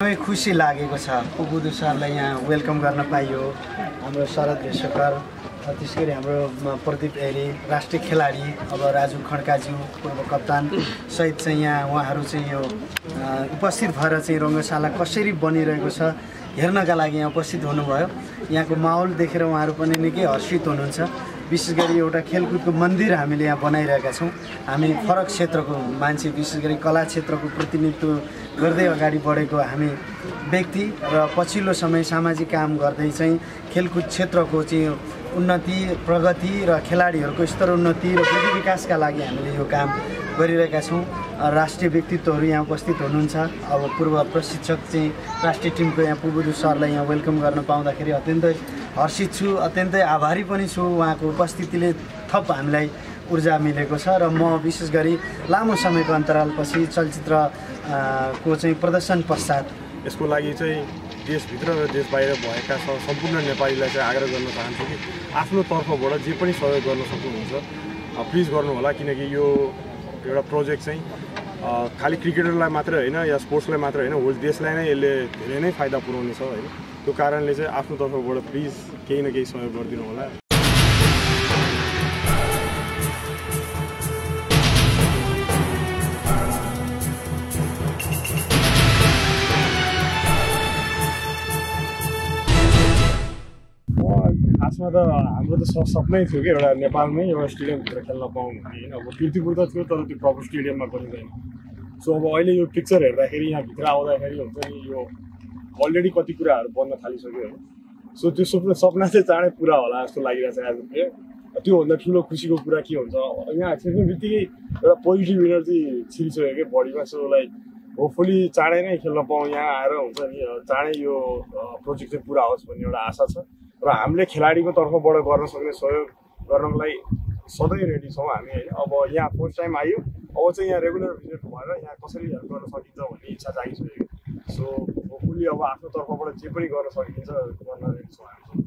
एकदमै खुसी लागेको छ पुबुदु सरलाई यहाँ वेलकम गर्न पाइयो। हाम्रो शरद भेषकर, त्यसैगरी हाम्रो प्रदीप एरी राष्ट्रिय खेलाडी, अब राजु खड्काज्यू पूर्व कप्तान सहित चाहिँ यहाँ उहाँहरू चाहिँ यो उपस्थित भएर चाहिँ रङ्गशाला कसरी बनिरहेको छ हेर्नका लागि यहाँ उपस्थित हुनुभयो। यहाँको माहौल देखेर उहाँहरू पनि निकै हर्षित हुनुहुन्छ। विशेष गरी एउटा खेलकुदको मन्दिर हामीले यहाँ बनाइरहेका छौँ। हामी फरक क्षेत्रको मान्छे, विशेष गरी कला क्षेत्रको प्रतिनिधित्व गर्दै अगाडि बढेको हामी व्यक्ति र पछिल्लो समय सामाजिक काम गर्दै चाहिँ खेलकुद क्षेत्रको चाहिँ उन्नति, प्रगति र खेलाडीहरूको स्तरोन्नति र वृद्धि विकासका लागि हामीले यो काम गरिरहेका छौँ। राष्ट्रिय व्यक्तित्वहरू यहाँ उपस्थित हुनुहुन्छ। अब पूर्व प्रशिक्षक चाहिँ राष्ट्रिय टिमको यहाँ पुबुदु सरलाई यहाँ वेलकम गर्न पाउँदाखेरि अत्यन्तै हर्षित छु, अत्यन्तै आभारी पनि छु। उहाँको उपस्थितिले थप हामीलाई ऊर्जा मिलेको छ र म विशेष गरी लामो समयको अन्तरालपछि चलचित्र को चाहिँ प्रदर्शन पश्चात यसको लागि चाहिँ देशभित्र र देश बाहिर भएका सम्पूर्ण नेपालीलाई चाहिँ आग्रह गर्न चाहन्छु कि आफ्नो तर्फबाट जे पनि सहयोग गर्न सक्नुहुन्छ प्लिज गर्नु होला। किनकि यो एउटा प्रोजेक्ट चाहिँ खालि क्रिकेटरलाई मात्रै होइन या स्पोर्ट्सलाई मात्रै होइन, होल देशलाई नै यसले धेरै नै फाइदा पुर्याउने छ होइन। त्यो कारणले चाहिँ आफ्नो तर्फबाट प्लिज केही न केही सहयोग गरिदिनु होला। खासमा त हाम्रो त सपनै थियो कि एउटा नेपालमै एउटा स्टेडियमभित्र खेल्न पाउँ भन्ने होइन। अब कीर्तिपुर त थियो तर त्यो प्रपर स्टेडियममा गरिँदैन। सो अब अहिले यो पिक्चर हेर्दाखेरि यहाँभित्र आउँदाखेरि हुन्छ नि यो अलरेडी कति कुराहरू बन्न थालिसक्यो होइन। सो त्यो सपना चाहिँ चाँडै पुरा होला जस्तो लागिरहेको छ आज। त्योभन्दा ठुलो खुसीको कुरा के हुन्छ, यहाँ छिर्ने बित्तिकै एउटा पोजिटिभ इनर्जी छिरिसक्यो क्या बडीमा। सो लाइक होपफुली चाँडै नै खेल्न पाउँ, यहाँ आएर हुन्छ नि चाँडै यो प्रोजेक्ट चाहिँ पुरा होस् भन्ने एउटा आशा छ। र हामीले खेलाडीको तर्फबाट गर्न सक्ने सहयोग गर्नको लागि सधैँ रेडी छौँ हामी होइन। अब यहाँ फर्स्ट टाइम आयो, अब चाहिँ यहाँ रेगुलर भिजिट भएर यहाँ कसरी हेल्प गर्न सकिन्छ भन्ने इच्छा जागिसक्यो। सो होपफुली अब आफ्नो तर्फबाट जे पनि गर्न सकिन्छ गर्न रेडी छौँ हामी।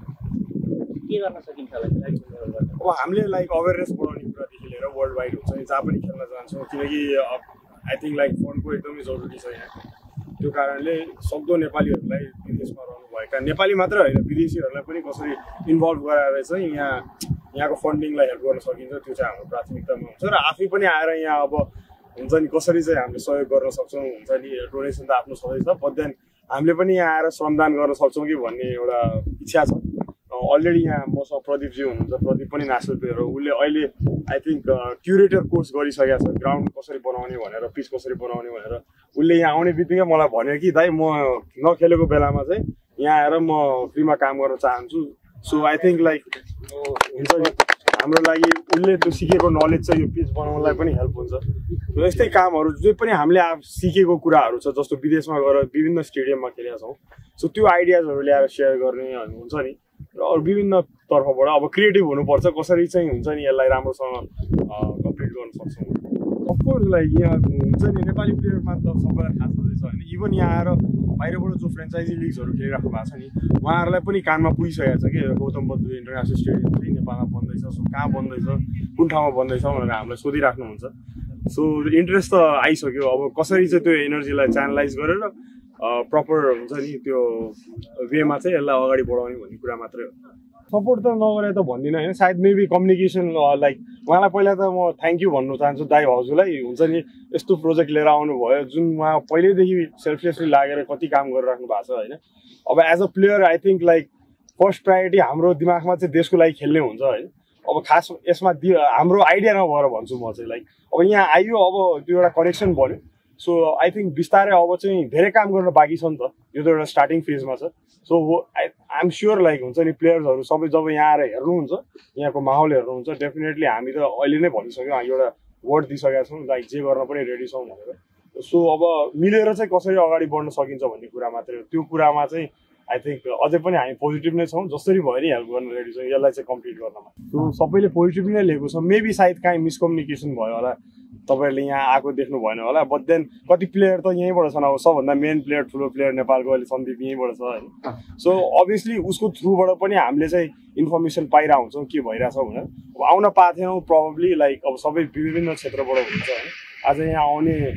के गर्न सकिन्छ होला? अब हामीले लाइक अवेरनेस बढाउने कुरादेखि लिएर वर्ल्ड वाइड हुन्छ नि जहाँ पनि खेल्न जान्छौँ, किनकि आई थिङ्क लाइक फन्डको एकदमै जरुरी छ यहाँ। त्यो कारणले सक्दो नेपालीहरूलाई विदेशमा रहनुभएका नेपाली मात्र होइन विदेशीहरूलाई पनि कसरी इन्भल्भ गराएर चाहिँ यहाँको फन्डिङलाई हेल्प गर्न सकिन्छ त्यो चाहिँ हाम्रो प्राथमिकतामा हुन्छ। र आफै पनि आएर यहाँ अब हुन्छ नि कसरी चाहिँ हामीले सहयोग गर्न सक्छौँ, हुन्छ नि डोनेसन त आफ्नो सधैँ छ, बट देन हामीले पनि यहाँ आएर श्रमदान गर्न सक्छौँ कि भन्ने एउटा इच्छा छ। अलरेडी यहाँ मसँग प्रदीपजी हुनुहुन्छ, प्रदीप पनि नेसनल प्लेयर हो। उसले अहिले आई थिङ्क क्युरेटर कोर्स गरिसकेको छ, ग्राउन्ड कसरी बनाउने भनेर, पिच कसरी बनाउने भनेर। उसले यहाँ आउने बित्तिकै मलाई भन्यो कि दाइ म नखेलेको बेलामा चाहिँ यहाँ आएर म फ्रीमा काम गर्न चाहन्छु। सो आई थिङ्क लाइक हुन्छ नि हाम्रो लागि उसले त्यो सिकेको नलेज चाहिँ यो पिच बनाउनलाई पनि हेल्प हुन्छ। यस्तै कामहरू जे पनि हामीले सिकेको कुराहरू छ, जस्तो विदेशमा गएर विभिन्न स्टेडियममा खेलेका छौँ, सो त्यो आइडियाजहरू ल्याएर सेयर गर्ने हुन्छ नि। र अरू विभिन्न तर्फबाट अब क्रिएटिभ हुनुपर्छ, कसरी चाहिँ हुन्छ नि यसलाई राम्रोसँग कम्प्लिट गर्न सक्छौँ। अफकोर्स लाइक यहाँ हुन्छ नि नेपाली प्लेयरमा त सबैलाई थाहा छँदैछ होइन। इभन यहाँ आएर बाहिरबाट जो फ्रेन्चाइजी लिग्सहरू खेलिराख्नु भएको छ नि उहाँहरूलाई पनि कानमा पुगिसकेको छ कि गौतम बुद्ध इन्टरनेसनल स्टेडियम चाहिँ नेपालमा बन्दैछ, सो कहाँ बन्दैछ, कुन ठाउँमा बन्दैछ भनेर हामीलाई सोधिराख्नुहुन्छ। सो इन्ट्रेस्ट त आइसक्यो, अब कसरी चाहिँ त्यो एनर्जीलाई च्यानलाइज गरेर प्रपर हुन्छ नि त्यो वेमा चाहिँ यसलाई अगाडि बढाउने भन्ने कुरा मात्रै हो। सपोर्ट त नगरे त भन्दिनँ होइन, सायद मेबी कम्युनिकेसन लाइक उहाँलाई पहिला त म थ्याङ्क यू भन्नु चाहन्छु दाइ हजुरलाई, हुन्छ नि यस्तो प्रोजेक्ट लिएर आउनुभयो जुन उहाँ पहिल्यैदेखि सेल्फलेसली लागेर कति काम गरिराख्नु भएको छ होइन। अब as a player I think like first priority हाम्रो दिमागमा चाहिँ देशको लागि खेल्ने हुन्छ होइन। अब खास यसमा हाम्रो आइडिया नभएर भन्छु म चाहिँ लाइक अब यहाँ आइयो, अब त्यो एउटा कनेक्सन बन्यो। सो आई थिङ्क बिस्तारै अब चाहिँ धेरै काम गर्न बाँकी छ नि त, यो त एउटा स्टार्टिङ फेजमा छ। So I am sure like हुन्छ नि प्लेयर्सहरू सबै जब यहाँ आएर हेर्नुहुन्छ, यहाँको माहौल हेर्नुहुन्छ, डेफिनेटली हामी त अहिले नै भनिसक्यौँ, एउटा वर्ड दिइसकेका छौँ लाइक जे गर्न पनि रेडी छौँ भनेर। सो अब मिलेर चाहिँ कसरी अगाडि बढ्न सकिन्छ भन्ने कुरा मात्रै हो। त्यो कुरामा चाहिँ आई थिङ्क अझै पनि हामी पोजिटिभ नै छौँ, जसरी भयो नि हेल्प गर्न रेडी छौँ यसलाई चाहिँ कम्प्लिट गर्नमा। सो सबैले पोजिटिभ नै लिएको छ। मेबी सायद काहीँ मिसकम्युनिकेसन भयो होला, तपाईँहरूले यहाँ आएको देख्नु भएन होला, बट देन कति प्लेयर त यहीँबाट छन्। अब सबभन्दा मेन प्लेयर ठुलो प्लेयर नेपालको अहिले सन्दीप यहीँबाट छ होइन। सो अभियसली उसको थ्रुबाट पनि हामीले चाहिँ इन्फर्मेसन पाइरहेको हुन्छौँ के भइरहेछ भनेर। अब आउन पाएको थिएनौँ प्रब्लली लाइक अब सबै विभिन्न क्षेत्रबाट हुन्छ होइन। आज यहाँ आउने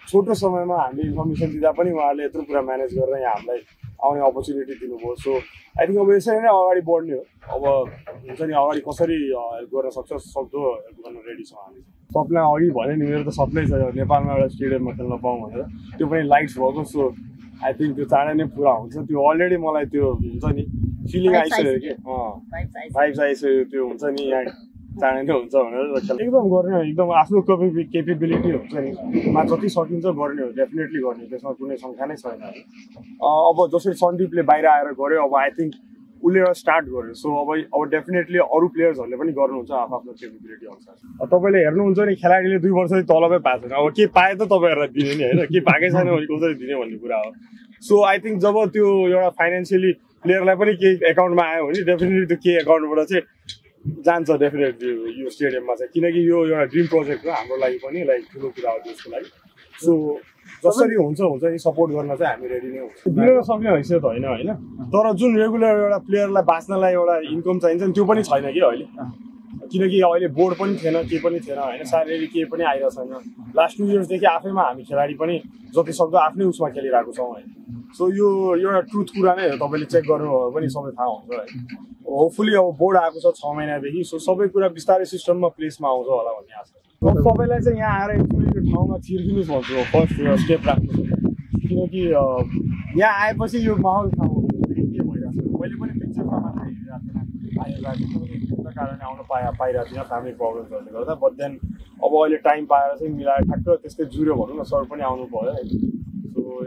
छोटो समयमा हामीले इन्फर्मेसन दिँदा पनि उहाँहरूले यत्रो कुरा म्यानेज गरेर यहाँ हामीलाई आउने अपर्च्युनिटी दिनुभयो सो आई थिङ्क अब यसरी नै अगाडि बढ्ने हो अब हुन्छ नि अगाडि कसरी हेल्प गर्न सक्छ सक्दो हेल्प गर्न रेडी छौँ हामी सबलाई अघि भने नि मेरो त सप्नै छ नेपालमा एउटा स्टेडियममा खेल्न पाऊँ भनेर त्यो पनि लाइट्स भएको सो आई थिङ्क त्यो चाँडै नै पुरा हुन्छ त्यो अलरेडी मलाई त्यो हुन्छ नि फिलिङ आइसक्यो कि भाइब्स आइसक्यो त्यो हुन्छ नि यहाँ चाँडै नै हुन्छ भनेर एकदम गर्ने हो एकदम आफ्नो केपेबिलिटी हुन्छ नि मा जति सकिन्छ गर्ने हो डेफिनेटली गर्ने त्यसमा कुनै शङ्का नै छैन अब जसरी सन्दीपले बाहिर आएर गर्यो अब आई थिङ्क उसले एउटा स्टार्ट गर्यो सो अब डेफिनेटली अरू प्लेयर्सहरूले पनि गर्नुहुन्छ आफ्नो केपेबिलिटी अनुसार तपाईँले हेर्नुहुन्छ नि खेलाडीले 2 वर्ष तलबै पाएको छैन अब के पाए त तपाईँहरूलाई दिने नि होइन के पाएकै छैन भने कसरी दिने भन्ने कुरा हो सो आई थिङ्क जब त्यो एउटा फाइनेन्सियली प्लेयरलाई पनि केही एकाउन्टमा आयो भने डेफिनेटली त्यो केही एकाउन्टबाट चाहिँ जान्छ डेफिनेटली यो स्टेडियममा चाहिँ किनकि यो एउटा ड्रिम प्रोजेक्ट हो हाम्रो लागि पनि लाइक ठुलो कुरा हो त्यसको लागि सो जसरी हुन्छ नि सपोर्ट गर्न चाहिँ हामी रेडी नै हुन्छ दिन सक्ने हैसियत होइन होइन तर जुन रेगुलर एउटा प्लेयरलाई बाँच्नलाई एउटा इन्कम चाहिन्छ नि त्यो पनि छैन कि अहिले किनकि अहिले बोर्ड पनि थिएन के पनि थिएन होइन शारीरिक केही पनि आइरहेको छैन लास्ट 2 इयर्सदेखि आफैमा हामी खेलाडी पनि जति सक्दो आफ्नै उसमा खेलिरहेको छौँ होइन सो यो एउटा ट्रुथ कुरा नै हो तपाईँले चेक गर्नु पनि सबै थाहा हुन्छ है होपफुली अब बोर्ड आएको छ 6 महिनादेखि सो सबै कुरा बिस्तारै सिस्टममा प्लेसमा आउँछ होला भन्ने आशा छ तपाईँलाई चाहिँ यहाँ आएर एक्चुली यो ठाउँमा छिर्किनुहोस् भन्छु फर्स्ट स्टेप राख्नु किनकि यहाँ आएपछि यो माहौल थाहा के भइरहेको छ मैले पनि पिक्चरमा मात्रै हेरिरहेको थिएँ आइरहेको कारणले आउनु पाइरहेको थिइनँ फ्यामिली प्रब्लम्सहरूले गर्दा बट देन अब अहिले टाइम पाएर चाहिँ मिलाएर ठ्याक्क त्यस्तै जुर्यो भनौँ न सर पनि आउनु भयो सो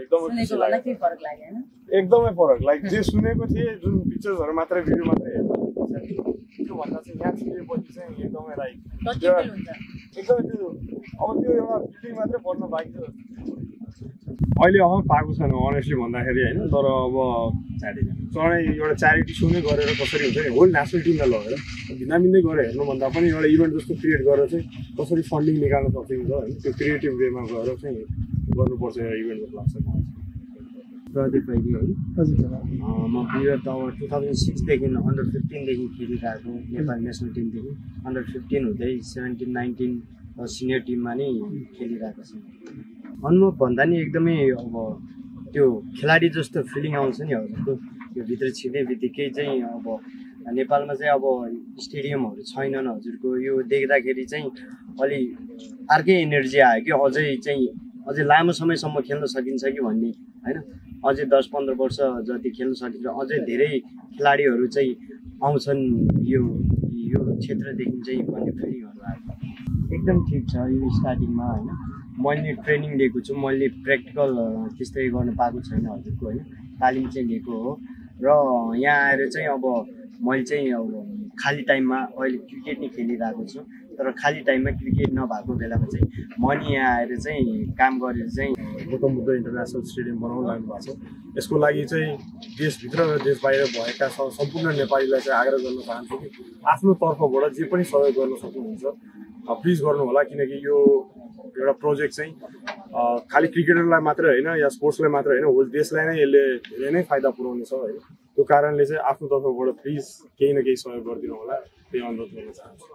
एकदमै फरक लाइक जे सुनेको थिएँ जुन पिक्चर्सहरू मात्रै भिडियो मात्रै हेर्नु त्योभन्दा चाहिँ यहाँ छिरेपछि चाहिँ एकदमै लाइक एकदमै त्यो अब त्यो एउटा फिलिङ मात्रै पढ्न बाँकी छ अहिले पाएको छैन अनेस्टली भन्दाखेरि होइन तर अब चाँडै एउटा च्यारिटी सो नै गरेर कसरी हुन्छ नि होल नेसनल टिमलाई लगेर भिन्दै गरेर हेर्नुभन्दा पनि एउटा इभेन्ट जस्तो क्रिएट गरेर चाहिँ कसरी फन्डिङ निकाल्न सकिन्छ होइन त्यो क्रिएटिभ वेमा गएर चाहिँ गर्नुपर्छ इभेन्ट जस्तो लाग्छ प्रदीप अहिले है म विगत अब 2006देखि अन्डर 15देखि खेलिरहेको नेपाल नेसनल टिमदेखि अन्डर 15 हुँदै 17, 19 सिनियर टिममा नै खेलिरहेको छु अनुभव भन्दा नि एकदमै अब त्यो खेलाडी जस्तो फिलिङ आउँछ नि हजुरको त्यो भित्र छिर्ने बित्तिकै चाहिँ अब नेपालमा चाहिँ अब स्टेडियमहरू छैनन् हजुरको यो देख्दाखेरि चाहिँ अलि अर्कै एनर्जी आयो कि अझै लामो समयसम्म खेल्न सकिन्छ कि भन्ने होइन अझै 10-15 वर्ष जति खेल्न सकिन्छ अझै धेरै खेलाडीहरू चाहिँ आउँछन् यो क्षेत्रदेखि चाहिँ भन्ने फिलिङहरू आयो एकदम ठिक छ यो स्टार्टिङमा होइन मैले ट्रेनिङ लिएको छु मैले प्र्याक्टिकल त्यस्तै गर्न पाएको छैन हजुरको होइन तालिम चाहिँ लिएको हो र यहाँ आएर चाहिँ अब मैले चाहिँ अब खाली टाइममा अहिले क्रिकेट नै खेलिरहेको छु तर खाली टाइममा क्रिकेट नभएको बेलामा चाहिँ म नि यहाँ आएर चाहिँ काम गरेर चाहिँ गौतम बुद्ध इन्टरनेसनल स्टेडियम बनाउन लाग्नु भएको छ यसको लागि चाहिँ देशभित्र र देश बाहिर भएका सम्पूर्ण नेपालीलाई चाहिँ आग्रह गर्न चाहन्छु कि आफ्नो तर्फबाट जे पनि सहयोग गर्न सक्नुहुन्छ प्लिज गर्नु होला किनकि यो एउटा प्रोजेक्ट चाहिँ खालि क्रिकेटरलाई मात्रै होइन या स्पोर्ट्सलाई मात्रै होइन होल देशलाई नै यसले धेरै नै फाइदा पुर्याउनेछ होइन त्यो कारणले चाहिँ आफ्नो तर्फबाट प्लिज केही न केही सहयोग गरिदिनु होला त्यही अनुरोध गर्न चाहन्छु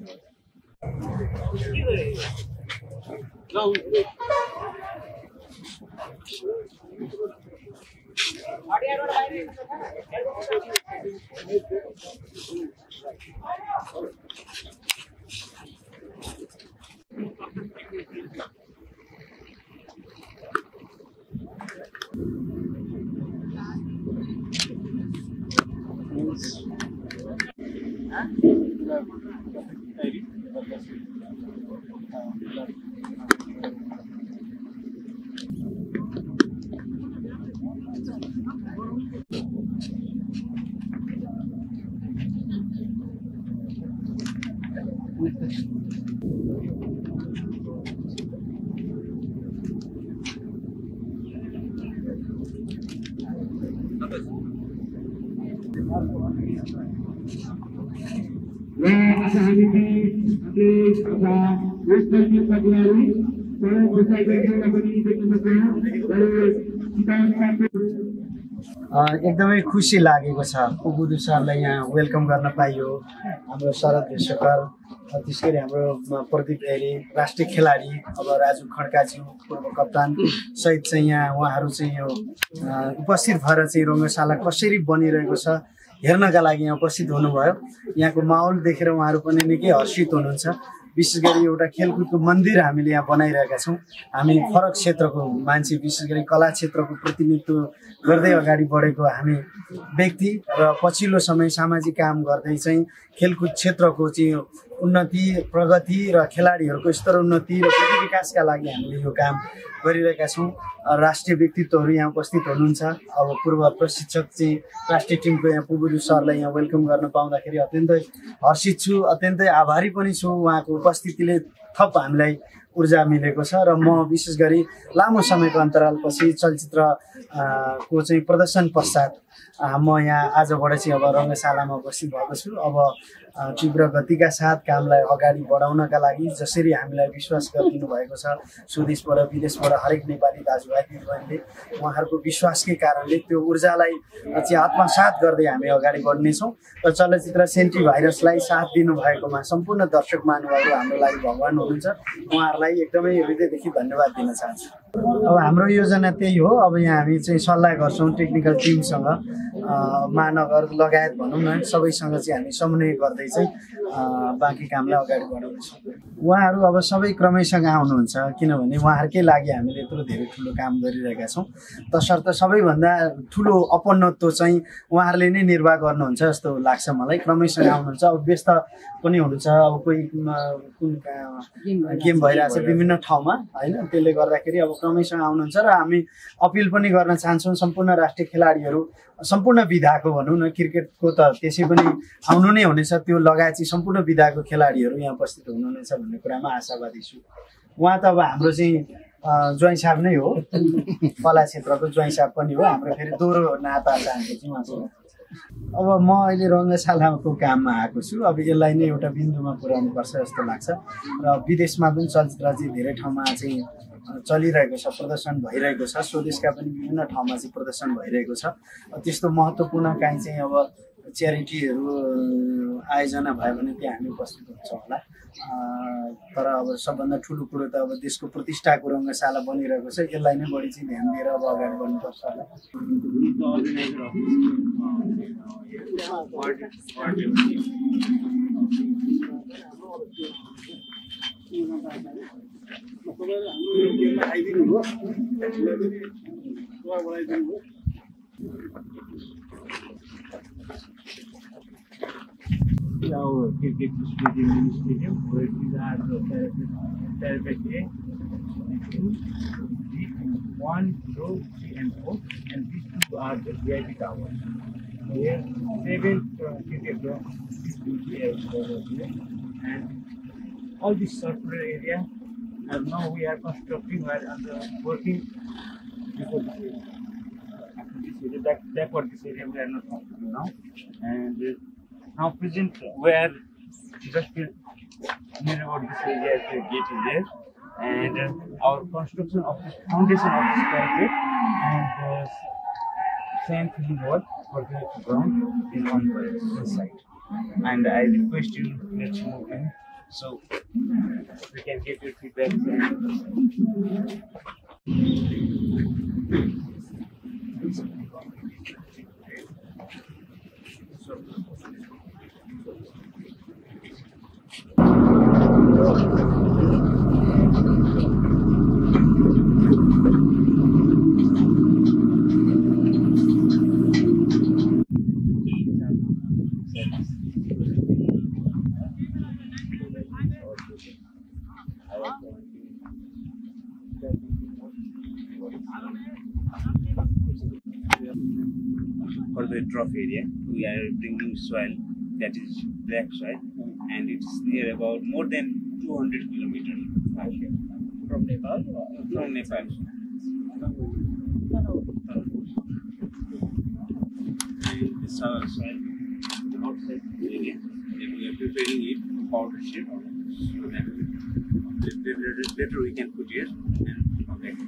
एकदमै खुसी लागेको छ पुगुदु सरलाई यहाँ वेलकम गर्न पाइयो हाम्रो शरद भेषकर त्यसै गरी हाम्रो प्रदीप एरी राष्ट्रिय खेलाडी, अब राजु खड्काज्यू पूर्व कप्तान सहित चाहिँ यहाँ उहाँहरू चाहिँ यो उपस्थित भएर चाहिँ रङ्गशाला कसरी बनिरहेको छ हेर्नका लागि यहाँ उपस्थित हुनुभयो। यहाँको माहौल देखेर उहाँहरू पनि निकै हर्षित हुनुहुन्छ। विशेष गरी एउटा खेलकुदको मन्दिर हामीले यहाँ बनाइरहेका छौँ। हामी फरक क्षेत्रको मान्छे, विशेष गरी कला क्षेत्रको प्रतिनिधित्व गर्दै अगाडि बढेको हामी व्यक्ति र पछिल्लो समय सामाजिक काम गर्दै चाहिँ खेलकुद क्षेत्रको चाहिँ उन्नति, प्रगति र खेलाडीहरूको स्तरोन्नति र विकासका लागि हामीले यो काम गरिरहेका छौँ। राष्ट्रिय व्यक्तित्वहरू यहाँ उपस्थित हुनुहुन्छ। अब पूर्व प्रशिक्षक चाहिँ राष्ट्रिय टिमको यहाँ पुबुदु सरलाई यहाँ वेलकम गर्न पाउँदाखेरि अत्यन्तै हर्षित छु, अत्यन्तै आभारी पनि छु। उहाँको उपस्थितिले थप हामीलाई ऊर्जा मिलेको छ र म विशेष गरी लामो समयको अन्तरालपछि चलचित्र को चाहिँ प्रदर्शन पश्चात म यहाँ आजबाट चाहिँ अब रङ्गशालामा उपस्थित भएको छु। अब तीव्र गतिका साथ कामलाई अगाडि बढाउनका लागि जसरी हामीलाई विश्वास गरिदिनु भएको छ स्वदेशबाट विदेशबाट हरेक नेपाली दाजुभाइ दिदीबहिनीले, उहाँहरूको विश्वासकै कारणले त्यो ऊर्जालाई चाहिँ आत्मसात गर्दै हामी अगाडि बढ्नेछौँ। र चलचित्र सेन्टी भाइरसलाई साथ दिनुभएकोमा सम्पूर्ण दर्शक महानुभावहरू हाम्रो लागि भगवान् हुनुहुन्छ। उहाँहरूलाई एकदमै हृदयदेखि धन्यवाद दिन चाहन्छु। अब हाम्रो योजना त्यही हो। अब यहाँ हामी चाहिँ सल्लाह गर्छौँ टेक्निकल टिमसँग, महानगर लगायत भनौँ न सबैसँग चाहिँ हामी समन्वय गर्दै चाहिँ बाँकी कामलाई अगाडि बढाउनेछौँ। उहाँहरू अब सबै क्रमैसँग आउनुहुन्छ, किनभने उहाँहरूकै लागि हामीले यत्रो धेरै ठुलो काम गरिरहेका छौँ। तसर्थ सबैभन्दा ठुलो अपनत्व चाहिँ उहाँहरूले नै निर्वाह गर्नुहुन्छ जस्तो लाग्छ मलाई। क्रमैसँग आउनुहुन्छ, अब व्यस्त पनि हुनुहुन्छ, अब कोही गेम भइरहेछ विभिन्न ठाउँमा होइन, त्यसले गर्दाखेरि अब क्रमैसँग आउनुहुन्छ। र हामी अपिल पनि गर्न चाहन्छौँ सम्पूर्ण राष्ट्रिय खेलाडीहरू, सम्पूर्ण विधाको भनौँ न, क्रिकेटको त त्यसै पनि आउनु नै हुनेछ, त्यो लगायत चाहिँ सम्पूर्ण विधाको खेलाडीहरू यहाँ उपस्थित हुनुहुनेछ भन्ने कुरामा आशावादी छु। उहाँ त अब हाम्रो चाहिँ ज्वाइँ साहब नै हो, कला क्षेत्रको ज्वाइँ साहब पनि हो, हाम्रो फेरि दोहोरो नाता छ हाम्रो चाहिँ उहाँसँग। अब म अहिले रङ्गशालाको काममा आएको छु। अब यसलाई नै एउटा बिन्दुमा पुर्याउनुपर्छ जस्तो लाग्छ र विदेशमा पनि चलचित्र चाहिँ धेरै ठाउँमा चाहिँ चलिरहेको छ, प्रदर्शन भइरहेको छ। स्वदेशका पनि विभिन्न ठाउँमा चाहिँ प्रदर्शन भइरहेको छ। त्यस्तो महत्त्वपूर्ण काहीँ चाहिँ अब च्यारिटीहरू आयोजना भयो भने त्यहाँ हामी उपस्थित हुन्छौँ होला। तर अब सबभन्दा ठुलो कुरो त अब देशको प्रतिष्ठाको रङ्गशाला बनिरहेको छ, यसलाई नै बढी चाहिँ ध्यान दिएर अब अगाडि बढ्नुपर्छ होला। Our cricket stadium, mini stadium, where these are the parapet A, 1, 2, 3, and 4, and these two are the VIP towers. Here, 7 cricket grounds, and all this circular area. And now we are constructing, we are working before this area. After this area, backward this area we are not constructing now, and now present where just near about this area the gate is there, and our construction of this foundation of this parapet and the sand filling wall for the ground is on this side. And I request you, let's move in so we can get your feedback. For the trough area, we are bringing soil that is black soil, and it's near about more than 200 kilometers from Nepal. From Nepal. And this soil outside area, and we are preparing it powder shape, so that later we can put here and okay.